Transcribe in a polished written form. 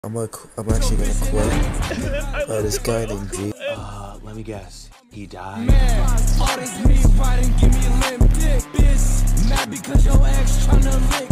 I'm actually gonna quit. This guy named G. Let me guess. He died? Man, all this me riding, give me limp dick, bitch. Mad because your ex tryna lick